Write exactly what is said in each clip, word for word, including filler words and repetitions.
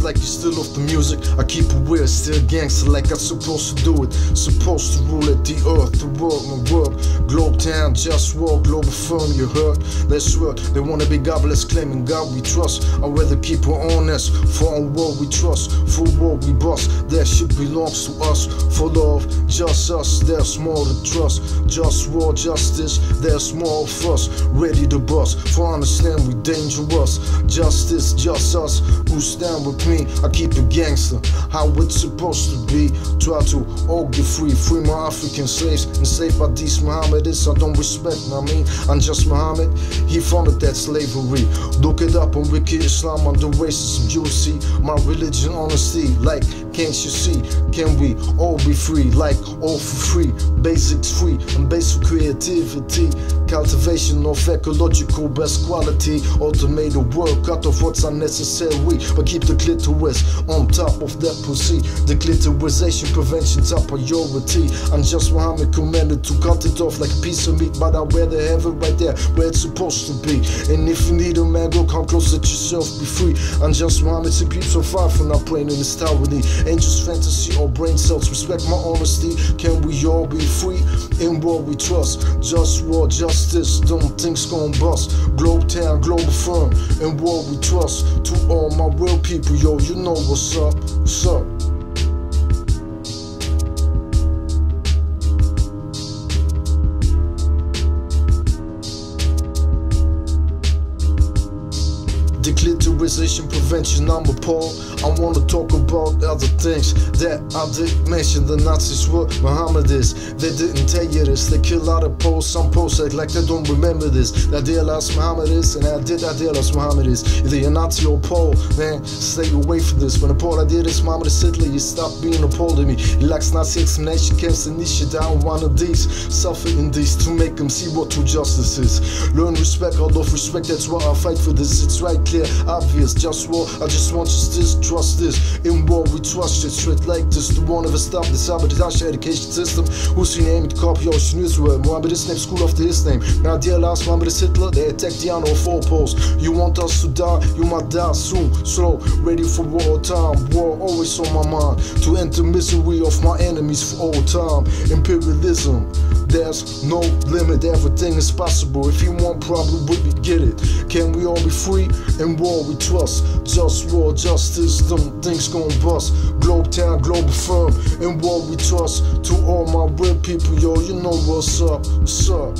like you still off the music. I keep it weird, still gangster like I'm supposed to do it. Supposed to rule at the earth, the world, my work. Globe town, just war, global firm, you heard? Let's work. They wanna be godless, claiming God we trust. I'd rather keep it honest. For on war we trust, for war we bust. That shit belongs to us. For love, just us, there's more to trust. Just war, justice, there's more of us. Ready to bust, for understand we dangerous. Justice, just us, who stand with me. I keep it gangster, how it's supposed to be. Try to all get free, free my African slaves. Enslaved by these Mohammedists I don't respect, I mean, I'm just Muhammad. He founded that slavery. Look it up on Wiki Islam under racism. You'll see my religion honesty. Like, can't you see? Can we all be free? Like, all for free. Basics free and basic creativity. Cultivation of ecological best quality. Automated work, cut off what's unnecessary. But keep the clitoris on top of that pussy. The clitorisation prevention top priority. I'm just Muhammad commanded to cut it off like a piece of meat. But I'd rather have it right there where it's supposed to be. And if you need a man, go come close, let yourself be free. I'm just Muhammad to keep so far from not playing in this tyranny. Ain't just fantasy or brain cells. Respect my honesty. Can we all be free? In war we trust. Just war, justice. Don't think's gon' bust. Globe town, global firm. In war we trust. To all my real people, yo, you know what's up. What's up? Declitterization prevention, I'm appalled. I wanna talk about other things that I didn't mention. The Nazis were Mohammedists. They didn't tell you this. They kill out of posts. Some posts act like they don't remember this. That they lost Mohammedists, and I did that they lost Mohammedists. Either you're Nazi or Pole, man, stay away from this. When a Pole I did this, Mohammed Hitler, you stop being appalled at me. He likes Nazi extermination camps and niche down one of these. Suffer in these to make them see what true justice is. Learn respect, all of respect, that's why I fight for this. It's right clear, obvious, just war, I just want justice, trust this. In war we trust shit straight like this. The one ever stop the sabotage education system. Who's your name? Copy Ocean Israel. Mohammed's name, school after his name. Now dear last Mohammed Hitler, they attacked the honor of four poles. You want us to die, you might die soon. Slow, ready for war time. War always on my mind. To end the misery of my enemies for all time. Imperialism, there's no limit, everything is possible. If you want problem with me, get it. Can we all be free? In war we trust. Just war, justice, them things gon' bust. Globe town, global firm. In war we trust. To all my real people, yo, you know what's up. What's up?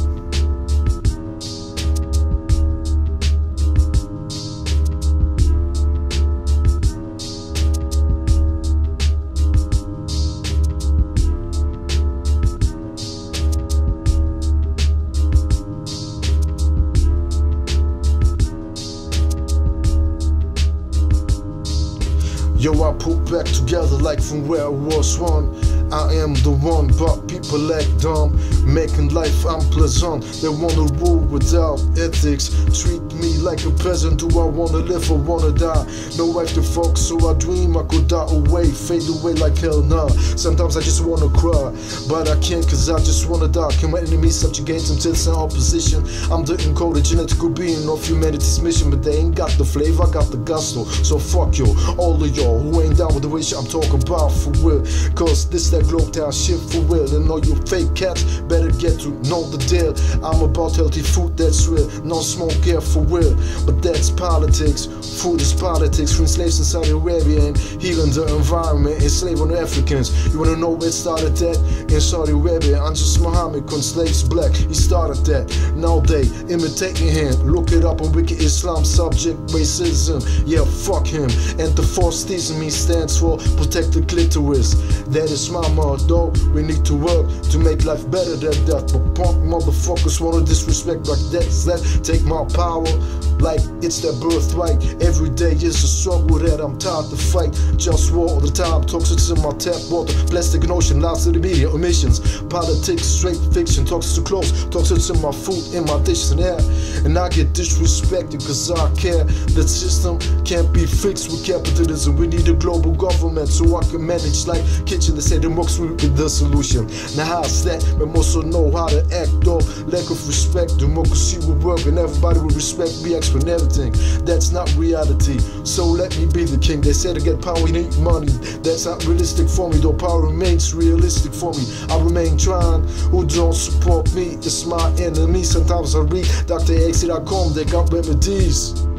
Yo, I put back together like from where I was one. I am the one, but people act dumb, making life unpleasant. They wanna rule without ethics, treat me like a peasant. Do I wanna live or wanna die? No wife to fuck, so I dream I could die away, fade away like hell nah. Sometimes I just wanna cry, but I can't cause I just wanna die. Can my enemies subjugate them to the opposition? I'm the encoded genetical being of humanity's mission, but they ain't got the flavor, I got the gusto. So fuck yo, all of y'all who ain't down with the wish I'm talking about for real. Cause this that globe town shit for real. And all you fake cats better get to know the deal. I'm about healthy food that's real, no smoke here for real. But that's politics, food is politics. Freeing slaves in Saudi Arabia and healing the environment, enslaving Africans. You wanna know where it started that? In Saudi Arabia, Anjus Muhammad con slaves black, he started that. Now they imitating him, look it up on Wiki Islam, subject racism. Yeah, fuck him. And the force teasing me stands for protect the clitoris. That is my motto. We need to work to make life better than that. But punk motherfuckers wanna disrespect like that. That take my power like it's their birthright. Every day is a struggle that I'm tired to fight. Just war all the time, toxins in my tap water, plastic and ocean, lies to the media, emissions, politics, straight fiction, toxins to clothes, toxins in my food, in my dishes and air. And I get disrespected cause I care. That system can't be fixed with capitalism. We need a global government so I can manage like kitchen. They say democracy will be the solution. Now how's that? We also know how to act though. Lack of respect, democracy will work and everybody will respect me. Explain everything everything. That's not reality, so let me be the king. They say to get power you need money. That's not realistic for me, though power remains realistic for me. I remain trying. Who don't support me is my enemy. Sometimes I read Doctor X dot com, they got remedies.